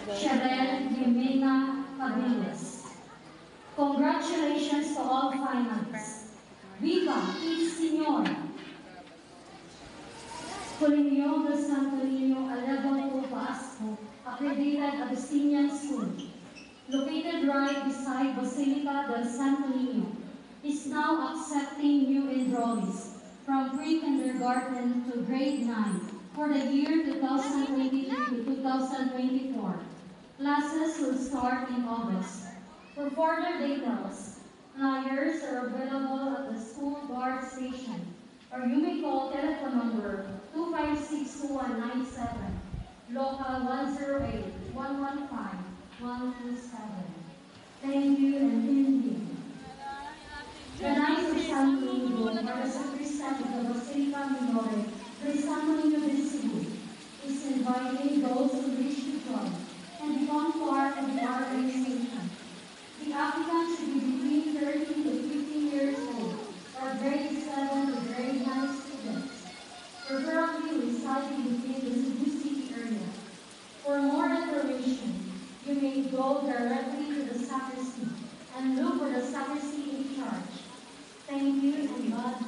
Cheryl Jimena Cabilles. Congratulations to all finalists. Viva! Señor! Colegio de Santo Niño, a level 2 Paasco, accredited Augustinian School, located right beside Basilica del Santo Niño, is now accepting new enrollees from pre-kindergarten to grade 9 for the year 2023 to 2024. Classes will start in August. For further details, flyers are available at the school guard station, or you may call telephone number 256-2197, local 108-115-127. Thank you and thank you. The Knights of Santo Niño are the sacristan of the Basilica Minore, the Santo Niño de Cebu, is inviting those who wish to join and become part of the organization. The applicants should be between 13 to 15 years old, or grade 7 to grade 9 students, preferably residing within the Cebu City area. For more information, you may go directly to the sacristy and look for the sacristy in charge. Thank you and God